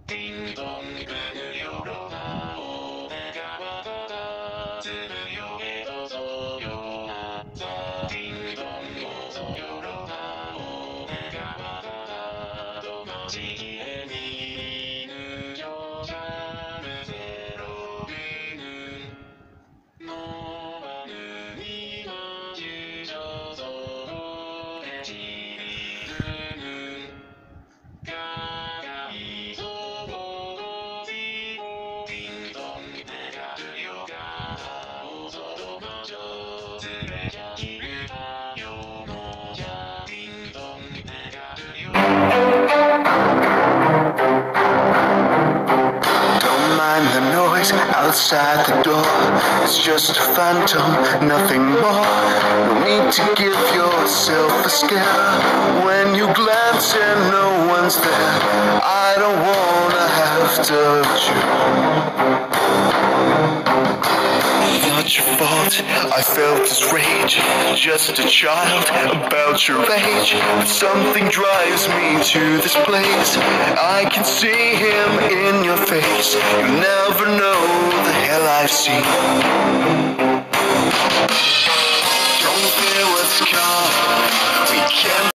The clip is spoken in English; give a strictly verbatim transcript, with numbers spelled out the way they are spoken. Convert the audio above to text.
딩동문을 열어다오 내가 받아다 들으려해도 소용없어 딩동 어서 열어다오 내가 받아다 도망치기엔 이미 늦어 잠을 새로비는 너와는 이어지셔서 후회지리는 가까이서 보고 싶고 딩동 내가 들려가다오서도 마저 쓰레기를 타요놓자 딩동 내가 Don't mind the noise outside the door. It's just a phantom, nothing more. No need to give yourself a scare. When you glance and no one's there, I don't wanna have to hurt you. Not your fault, I felt this rage. Just a child about your age. But something drives me to this place. I can see him in your face. You never know the hell I've seen. Don't fear what's coming. We can't